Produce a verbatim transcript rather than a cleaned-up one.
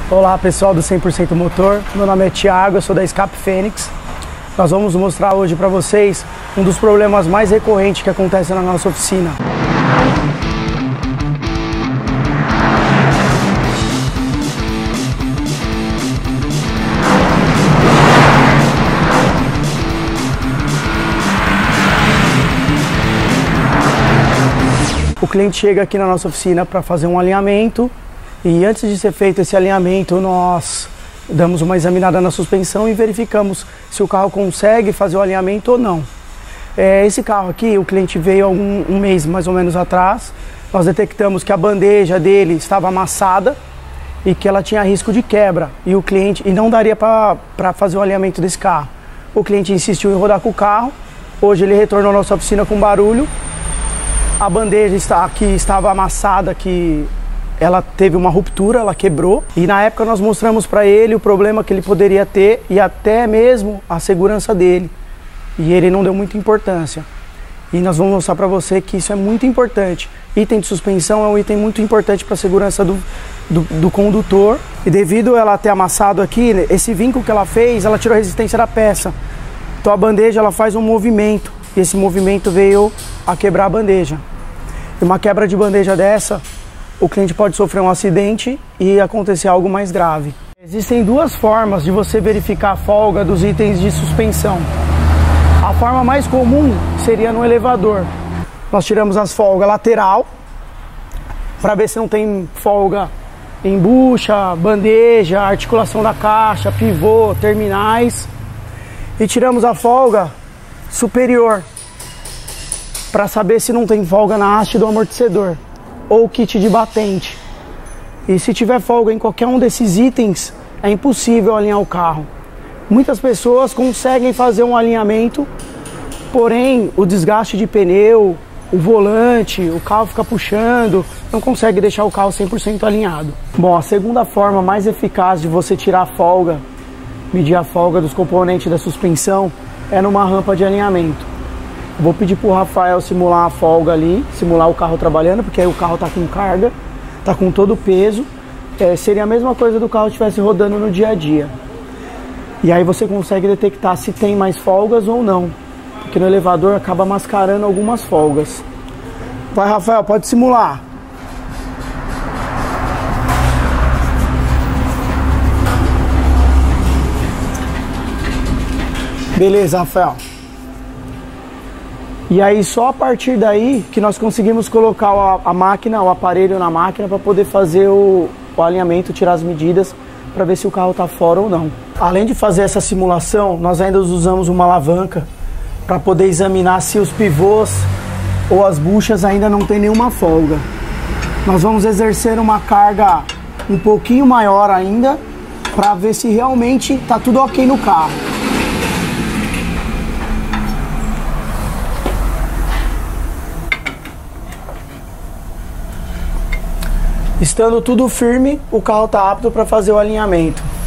Olá pessoal do cem por cento Motor, meu nome é Thiago, eu sou da Escape Fênix. Nós vamos mostrar hoje para vocês um dos problemas mais recorrentes que acontece na nossa oficina. O cliente chega aqui na nossa oficina para fazer um alinhamento. E antes de ser feito esse alinhamento, nós damos uma examinada na suspensão e verificamos se o carro consegue fazer o alinhamento ou não. É, esse carro aqui, o cliente veio há um, um mês mais ou menos atrás. Nós detectamos que a bandeja dele estava amassada e que ela tinha risco de quebra. E o cliente e não daria para fazer o alinhamento desse carro. O cliente insistiu em rodar com o carro. Hoje ele retornou à nossa oficina com barulho. A bandeja está, aqui estava amassada, que ela teve uma ruptura, ela quebrou. E na época nós mostramos para ele o problema que ele poderia ter e até mesmo a segurança dele. E ele não deu muita importância. E nós vamos mostrar para você que isso é muito importante. Item de suspensão é um item muito importante para a segurança do, do, do condutor. E devido a ela ter amassado aqui, esse vinco que ela fez, ela tirou a resistência da peça. Então a bandeja ela faz um movimento. E esse movimento veio a quebrar a bandeja. E uma quebra de bandeja dessa, o cliente pode sofrer um acidente e acontecer algo mais grave. Existem duas formas de você verificar a folga dos itens de suspensão. A forma mais comum seria no elevador. Nós tiramos as folgas lateral, para ver se não tem folga em bucha, bandeja, articulação da caixa, pivô, terminais. E tiramos a folga superior, para saber se não tem folga na haste do amortecedor ou kit de batente. E se tiver folga em qualquer um desses itens, é impossível alinhar o carro. Muitas pessoas conseguem fazer um alinhamento, porém o desgaste de pneu, o volante, o carro fica puxando, não consegue deixar o carro cem por cento alinhado. Bom, a segunda forma mais eficaz de você tirar a folga, medir a folga dos componentes da suspensão, é numa rampa de alinhamento. Vou pedir para o Rafael simular a folga ali, simular o carro trabalhando, porque aí o carro está com carga, está com todo o peso. É, seria a mesma coisa do carro estivesse rodando no dia a dia. E aí você consegue detectar se tem mais folgas ou não, porque no elevador acaba mascarando algumas folgas. Vai, Rafael, pode simular. Beleza, Rafael. E aí só a partir daí que nós conseguimos colocar a, a máquina, o aparelho na máquina para poder fazer o, o alinhamento, tirar as medidas para ver se o carro está fora ou não. Além de fazer essa simulação, nós ainda usamos uma alavanca para poder examinar se os pivôs ou as buchas ainda não tem nenhuma folga. Nós vamos exercer uma carga um pouquinho maior ainda para ver se realmente está tudo ok no carro. Estando tudo firme, o carro está apto para fazer o alinhamento.